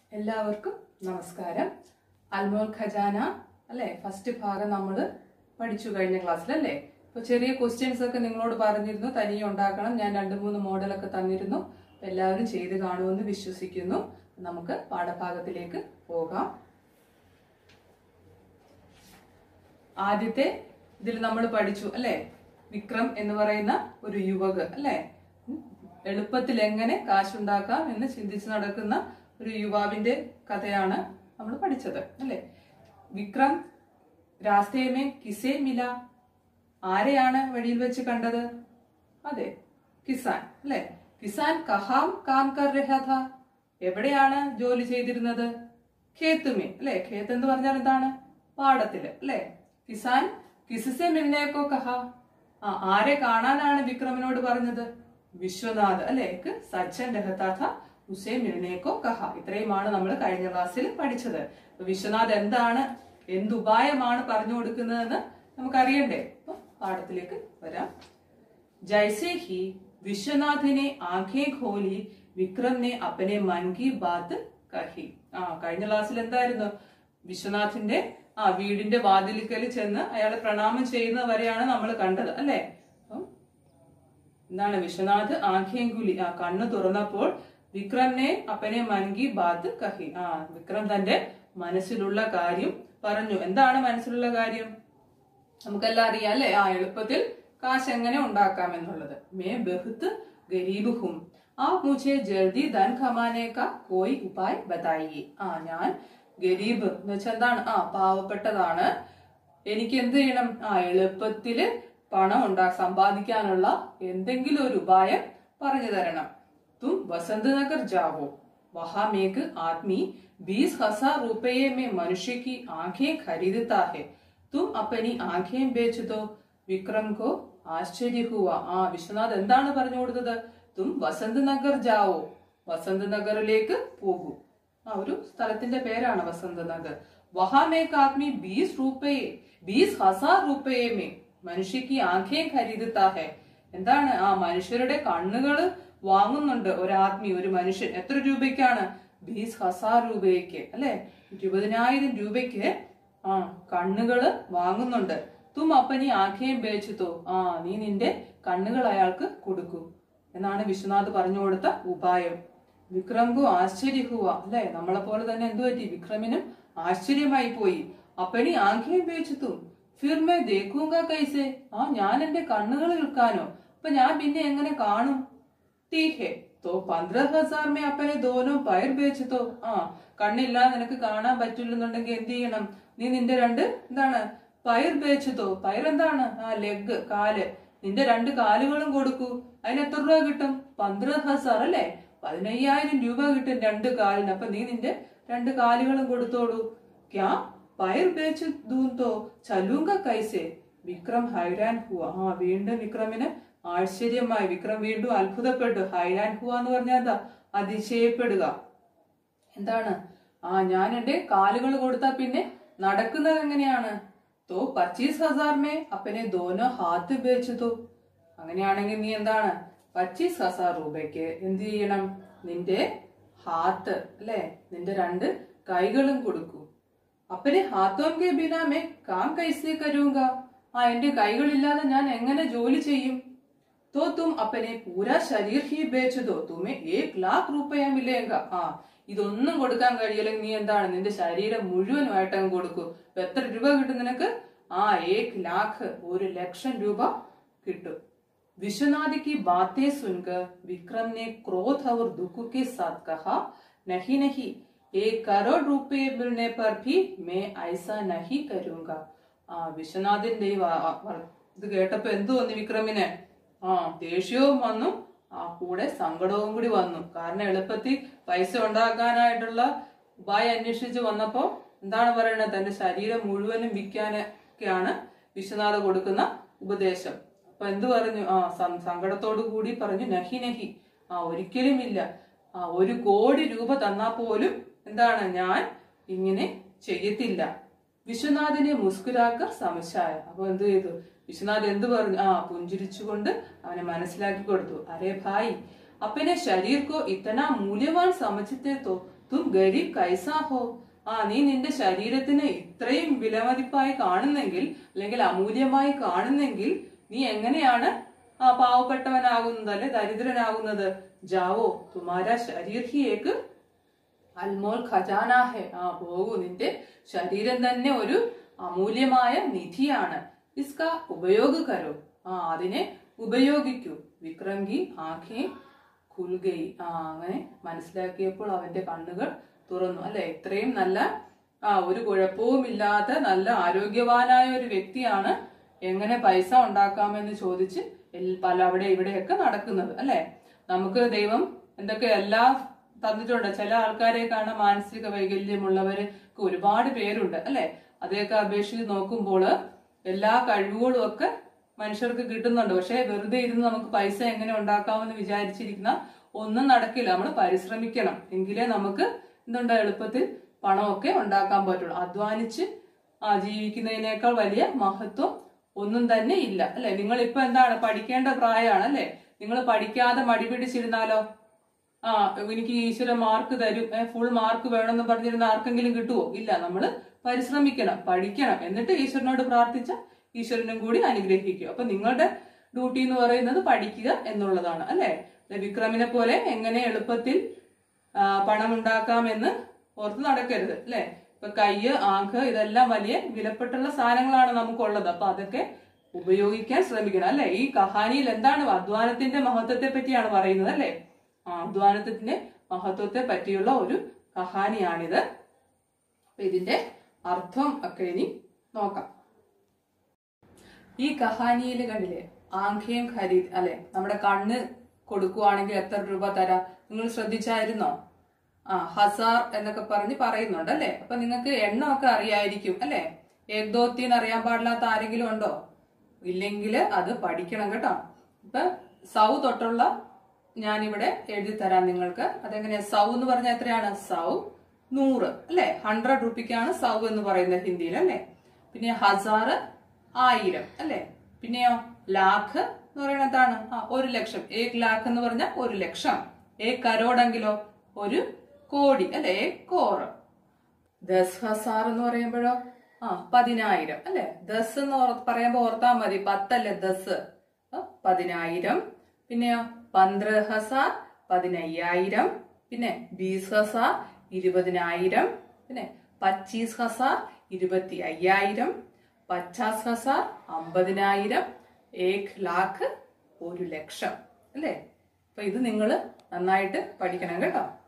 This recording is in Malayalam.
എല്ലാവർക്കും നമസ്കാരം. അൽമോൽ ഖജാന അല്ലേ, ഫസ്റ്റ് ഭാഗം നമ്മൾ പഠിച്ചു കഴിഞ്ഞ ക്ലാസ്സിൽ അല്ലേ. ഇപ്പൊ ചെറിയ ക്വസ്റ്റ്യൻസ് ഒക്കെ നിങ്ങളോട് പറഞ്ഞിരുന്നു, തനിയെ ഉണ്ടാക്കണം. ഞാൻ 2-3 മോഡലൊക്കെ തന്നിരുന്നു. എല്ലാവരും ചെയ്ത് കാണുമെന്ന് വിശ്വസിക്കുന്നു. നമുക്ക് പാഠഭാഗത്തിലേക്ക് പോകാം. ആദ്യത്തെ ഇതിൽ നമ്മൾ പഠിച്ചു അല്ലേ, വിക്രം എന്ന് പറയുന്ന ഒരു യുവക് അല്ലേ, എളുപ്പത്തിൽ എങ്ങനെ കാശുണ്ടാക്കാം എന്ന് ചിന്തിച്ച് നടക്കുന്ന ഒരു യുവാവിന്റെ കഥയാണ് നമ്മൾ പഠിച്ചത് അല്ലെ. വിക്രം രാസ്തേമേ കിസേ മില, ആരെയാണ് വഴിയിൽ വെച്ച് കണ്ടത്? അതെ, കിസാൻ അല്ലെ. കിസാൻ കഹാം കാം കർ രഹാ ഥാ, എവിടെയാണ് ജോലി ചെയ്തിരുന്നത്? ഖേത്തുമേ അല്ലെ. ഖേത്ത് എന്ന് പറഞ്ഞാൽ എന്താണ്? പാടത്തില് അല്ലെ. കിസാൻ കിസസെ മിൽനേക്കോ കഹാ, ആരെ കാണാനാണ് വിക്രമിനോട് പറഞ്ഞത്? വിശ്വനാഥ് അല്ലെ. സജ്ജൻ രഹതാ ഥാ ഉസേ മിൽനേക്കോ കഹ. ഇത്രയുമാണ് നമ്മൾ കഴിഞ്ഞ ക്ലാസ്സിൽ പഠിച്ചത്. വിശ്വനാഥ് എന്താണ്, എന്തുപായമാണ് പറഞ്ഞു കൊടുക്കുന്നതെന്ന് നമുക്കറിയണ്ടേ. അപ്പൊ പാഠത്തിലേക്ക് വരാം. ജൈസേ ഹി വിശ്വനാഥിനെ ആഖേ ഖോലി വിക്രം നെ അപ്പനെ മൻ കി ബാത്ത് കഹി. കഴിഞ്ഞ ക്ലാസ്സിൽ എന്തായിരുന്നു? വിശ്വനാഥിന്റെ വീടിന്റെ വാതിലിക്കൽ ചെന്ന് അയാളെ പ്രണാമം ചെയ്യുന്ന വരെയാണ് നമ്മൾ കണ്ടത് അല്ലെ. അപ്പം എന്താണ്? വിശ്വനാഥ് ആഖേങ്കുലി, കണ്ണ് തുറന്നപ്പോൾ വിക്രം നെ അപ്പനെ മൻ കി ബാത്ത് കഹി. വിക്രം തന്റെ മനസ്സിലുള്ള കാര്യം പറഞ്ഞു. എന്താണ് മനസ്സിലുള്ള കാര്യം? നമുക്കെല്ലാം അറിയാം അല്ലെ. എളുപ്പത്തിൽ കാശ് എങ്ങനെ ഉണ്ടാക്കാം എന്നുള്ളത്. മേ ബഹുത്ത് ഗരീബ് ഹും, മുझे ജൽദി ധൻ കമാനെ കാ കോയി ഉപായ് ബതായിയെ. ഞാൻ ഗരീബ് എന്ന് വെച്ചാൽ എന്താണ്? പാവപ്പെട്ടതാണ്. എനിക്ക് എന്ത് ചെയ്യണം? എളുപ്പത്തില് പണം സമ്പാദിക്കാനുള്ള എന്തെങ്കിലും ഒരു ഉപായം പറഞ്ഞു തരണം. तुम वसंत नगर जाओ, वहां एक आदमी 20,000 रुपये में मनुष्य की आंखें खरीदता है, तुम अपनी आंखें बेच दो. विक्रम को आश्चर्य हुआ. വിശ്വനാഥ് എന്താണ് പറഞ്ഞു കൊടുത്തത്? തും വസന്ത് നഗർ ജാവോ, വസന്ത് നഗറിലേക്ക് പോകൂ. ഒരു സ്ഥലത്തിന്റെ പേരാണ് വസന്ത് നഗർ. വഹാം ഏക് ആദ്മി 20,000 रुपये में മനുഷ്യ की आंखें खरीदता है. എന്താണ്? മനുഷ്യരുടെ കണ്ണുകള് വാങ്ങുന്നുണ്ട് ഒരാത്മി, ഒരു മനുഷ്യൻ. എത്ര രൂപയ്ക്കാണ്? 20,000 രൂപയ്ക്ക് അല്ലെ. 20,000 രൂപയ്ക്ക് കണ്ണുകള് വാങ്ങുന്നുണ്ട്. തും അപ്പനി ആഖേം ബേച്ചുതോ, നീ നിന്റെ കണ്ണുകൾ അയാൾക്ക് കൊടുക്കൂ എന്നാണ് വിശ്വനാഥ് പറഞ്ഞു കൊടുത്ത ഉപായം. വിക്രംകു ആശ്ചര്യ ഹുവ അല്ലെ. നമ്മളെ പോലെ തന്നെ എന്തു പറ്റി? വിക്രമിനും ആശ്ചര്യമായി പോയി. അപ്പനി ആഖേം ബേച്ചുതോ ഫിർ മേ ദേഖൂങ്കാ കൈസേ, ഞാൻ എന്റെ കണ്ണുകൾ വിൽക്കാനോ? അപ്പൊ ഞാൻ പിന്നെ എങ്ങനെ കാണും? ठीक है तो 15,000 में अपने दोनों पैर बेच दो. കണ്ണില്ലാതെ നിനക്ക് കാണാൻ പറ്റില്ലെന്നുണ്ടെങ്കിൽ എന്ത് ചെയ്യണം? നീ നിന്റെ രണ്ട് എന്താണ് പയർ ബേച്ചതോ. പയർ എന്താണ്? ലെഗ്, കാല്. നിന്റെ 2 കാലുകളും കൊടുക്കൂ. അതിന് എത്ര രൂപ കിട്ടും? 15,000 അല്ലെ. 15,000 രൂപ കിട്ടും 2 കാലിന്. അപ്പൊ നീ നിന്റെ 2 കാലുകളും കൊടുത്തോളൂ. ക്യാ പയർ ബേച്ച് ദൂന്തോ ചലൂങ്ക കൈസേ. വിക്രം ഹൈരാൻ ഹുവ. വീണ്ടും വിക്രമിന് ആശ്ചര്യമായി. വിക്രം വീണ്ടും അത്ഭുതപ്പെട്ടു. ഹൈരാൻ ഹുവ എന്ന് പറഞ്ഞാൽ എന്താ? അതിശയപ്പെടുക. എന്താണ്? ഞാൻ എന്റെ കാലുകൾ കൊടുത്താ പിന്നെ നടക്കുന്നത് എങ്ങനെയാണ്? തോ 25,000 മേ അപ്പനെ ദോനോ ഹാത്ത് ബേച്ചതോ. അങ്ങനെയാണെങ്കിൽ നീ എന്താണ്? 25,000 രൂപയ്ക്ക് എന്ത് ചെയ്യണം? നിന്റെ ഹാത്ത് അല്ലെ, നിന്റെ 2 കൈകളും കൊടുക്കൂ. അപ്പനെ ഹാത്തോം കെ ബിനാ മേ കാം കൈസേ കരൂങ്ക. എന്റെ കൈകളില്ലാതെ ഞാൻ എങ്ങനെ ജോലി ചെയ്യും? तो तुम अपने पूरा शरीर ही बेच दो, तुम्हें 1,00,000 रुपया मिलेगा. ഇതൊന്നും കൊടുക്കാൻ കഴിയില്ലെങ്കിൽ നീ എന്താണ്? നിന്റെ ശരീരം മുഴുവനുമായിട്ട് അങ്ങ് കൊടുക്കൂ. അപ്പൊ എത്ര രൂപ കിട്ടും നിനക്ക്? 1,00,000, 1,00,000 രൂപ കിട്ടും. विश्वनाथ की बातें सुनकर विक्रम ने क्रोध और दुख के साथ कहा, नहीं नहीं, 1 करोड़ रुपए मिलने पर भी मैं ऐसा नहीं करूंगा. വിശ്വനാഥിന്റെ ഇത് കേട്ടപ്പോ എന്തു തോന്നി വിക്രമിന്? ദേഷ്യവും വന്നു, കൂടെ സങ്കടവും കൂടി വന്നു. കാരണം എളുപ്പത്തിൽ പൈസ ഉണ്ടാക്കാനായിട്ടുള്ള ഉപായം അന്വേഷിച്ച് വന്നപ്പോ എന്താണ് പറയുന്നത്? തന്റെ ശരീരം മുഴുവനും വിൽക്കാനൊക്കെയാണ് വിശ്വനാഥ് കൊടുക്കുന്ന ഉപദേശം. അപ്പൊ എന്തു പറഞ്ഞു? സങ്കടത്തോടു കൂടി പറഞ്ഞു, നഹി നഹി, ഒരിക്കലും ഇല്ല. 1 കോടി രൂപ തന്നാ പോലും എന്താണ്? ഞാൻ ഇങ്ങനെ ചെയ്യത്തില്ല. വിശ്വനാഥിനെ മുസ്കുരാക്കർ സമശായ. അപ്പൊ എന്ത് ചെയ്തു? വിശ്വനാഥ് എന്ത് പറഞ്ഞു? പുഞ്ചിരിച്ചുകൊണ്ട് അവനെ മനസ്സിലാക്കി കൊടുത്തു. അരേ ഭായ്, अपने शरीर को इतना मूल्यवान समझते तो തും ഗരീബ് കൈസാ ഹോ, നീ നിന്റെ ശരീരത്തിനെ ഇത്രയും വിലമതിപ്പായി കാണുന്നെങ്കിൽ, അല്ലെങ്കിൽ അമൂല്യമായി കാണുന്നെങ്കിൽ, നീ എങ്ങനെയാണ് പാവപ്പെട്ടവനാകുന്നത്, അല്ലെ ദരിദ്രനാകുന്നത്? ജാവോ തുമാരാ ശരീർ ഹി ഏക് അൽമോൽ ഖജാനാ ഹെ, പോകൂ, നിന്റെ ശരീരം തന്നെ ഒരു അമൂല്യമായ നിധിയാണ്. ഇസ്ക ഉപയോഗ കരോ, അതിനെ ഉപയോഗിക്കൂ. വിക്രംഗി ആഖേ ഖുൽഗൈ, അങ്ങനെ മനസ്സിലാക്കിയപ്പോൾ അവന്റെ കണ്ണുകൾ തുറന്നു. അല്ലെ, ഇത്രയും നല്ല ഒരു കുഴപ്പവുമില്ലാത്ത നല്ല ആരോഗ്യവാനായ ഒരു വ്യക്തിയാണ് എങ്ങനെ പൈസ ഉണ്ടാക്കാമെന്ന് ചോദിച്ച് അവിടെ ഇവിടെയൊക്കെ നടക്കുന്നത്. അല്ലെ, നമുക്ക് ദൈവം എന്തൊക്കെ എല്ലാം തന്നിട്ടുണ്ട്. ചില ആൾക്കാരെ കാണാൻ മാനസിക വൈകല്യമുള്ളവർക്ക് ഒരുപാട് പേരുണ്ട്. അല്ലെ, അതൊക്കെ അപേക്ഷിച്ച് നോക്കുമ്പോൾ എല്ലാ കഴിവുകളും ഒക്കെ മനുഷ്യർക്ക് കിട്ടുന്നുണ്ട്. പക്ഷെ വെറുതെ ഇരുന്ന് നമുക്ക് പൈസ എങ്ങനെ ഉണ്ടാക്കാമെന്ന് വിചാരിച്ചിരിക്കുന്ന ഒന്നും നടക്കില്ല. നമ്മൾ പരിശ്രമിക്കണം, എങ്കിലേ നമുക്ക് എന്തുണ്ട് എളുപ്പത്തിൽ പണമൊക്കെ ഉണ്ടാക്കാൻ പറ്റുള്ളൂ. അധ്വാനിച്ച് ജീവിക്കുന്നതിനേക്കാൾ വലിയ മഹത്വം ഒന്നും തന്നെ ഇല്ല. അല്ലെ, നിങ്ങൾ ഇപ്പൊ എന്താണ് പഠിക്കേണ്ട പ്രായമാണ്. അല്ലെ, നിങ്ങൾ പഠിക്കാതെ മടി പിടിച്ചിരുന്നാലോ, എനിക്ക് ഈശ്വരൻ മാർക്ക് തരും, ഫുൾ മാർക്ക് വേണമെന്ന് പറഞ്ഞിരുന്ന ആർക്കെങ്കിലും കിട്ടുമോ? ഇല്ല. നമ്മൾ പരിശ്രമിക്കണം, പഠിക്കണം, എന്നിട്ട് ഈശ്വരനോട് പ്രാർത്ഥിച്ച ഈശ്വരനും കൂടി അനുഗ്രഹിക്കും. അപ്പൊ നിങ്ങളുടെ ഡ്യൂട്ടി എന്ന് പറയുന്നത് പഠിക്കുക എന്നുള്ളതാണ്. അല്ലെ, വിക്രമിനെ പോലെ എങ്ങനെ എളുപ്പത്തിൽ പണം ഉണ്ടാക്കാമെന്ന് ഓർത്ത് നടക്കരുത്. അല്ലെ, ഇപ്പൊ കയ്യ്, ആങ്ക്, ഇതെല്ലാം വലിയ വിലപ്പെട്ടുള്ള സാധനങ്ങളാണ് നമുക്കുള്ളത്. അപ്പൊ അതൊക്കെ ഉപയോഗിക്കാൻ ശ്രമിക്കണം. അല്ലെ, ഈ കഹാനിയിൽ എന്താണ് അധ്വാനത്തിന്റെ മഹത്വത്തെ പറ്റിയാണ് പറയുന്നത്. അല്ലെ, അധ്വാനത്തിന്റെ മഹത്വത്തെ പറ്റിയുള്ള ഒരു കഹാനിയാണിത്. അപ്പൊ ഇതിന്റെ അർത്ഥം ഒക്കെ ഇനി നോക്കാം. ഈ കഹാനിയിൽ കണ്ടില്ലേ, ആംഖേം ഖരീദ്, അല്ലെ, നമ്മുടെ കണ്ണ് കൊടുക്കുവാണെങ്കിൽ എത്ര രൂപ തരാം? നിങ്ങൾ ശ്രദ്ധിച്ചായിരുന്നോ? ഹസാർ എന്നൊക്കെ പറയുന്നുണ്ട്. അല്ലെ, അപ്പൊ നിങ്ങൾക്ക് എണ്ണമൊക്കെ അറിയായിരിക്കും. അല്ലെ, ഏകദോത്തിന്ന് അറിയാൻ പാടില്ലാത്ത ആരെങ്കിലും ഉണ്ടോ? ഇല്ലെങ്കിൽ അത് പഠിക്കണം കേട്ടോ. ഇപ്പൊ സൗ തൊട്ടുള്ള ഞാനിവിടെ എഴുതി തരാം നിങ്ങൾക്ക്. അതെങ്ങനെയാ? സൗ എന്ന് പറഞ്ഞാൽ എത്രയാണ്? സൗ 100. അല്ലെ, 100 റുപ്പിക്കാണ് സൗ എന്ന് പറയുന്നത് ഹിന്ദിയിൽ. അല്ലെ, പിന്നെ ഹസാർ 1000. അല്ലെ, പിന്നെയോ ലാഖ് എന്ന് പറയുന്നത് എന്താണ്? 1 ലക്ഷം. 1 ലാഖ് എന്ന് പറഞ്ഞാൽ 1 ലക്ഷം. 1 കരോടെങ്കിലോ 1 കോടി. അല്ലെ, 1 കോർ. 10 ഹസാർ എന്ന് പറയുമ്പോഴോ 10,000. അല്ലെ, 10 എന്ന് പറയുമ്പോ ഓർത്താ മതി, 10 അല്ലെ 10, 10,000. പിന്നെയോ 15 ഹസാർ 15,000. പിന്നെ 20 ഹസാർ 20,000. പിന്നെ 25 ഹസാർ 25,000. 50 ഹസാർ 50,000. 1 ലാഖ് 1 ലക്ഷം. അല്ലെ, അപ്പൊ ഇത് നിങ്ങൾ നന്നായിട്ട് പഠിക്കണം കേട്ടോ.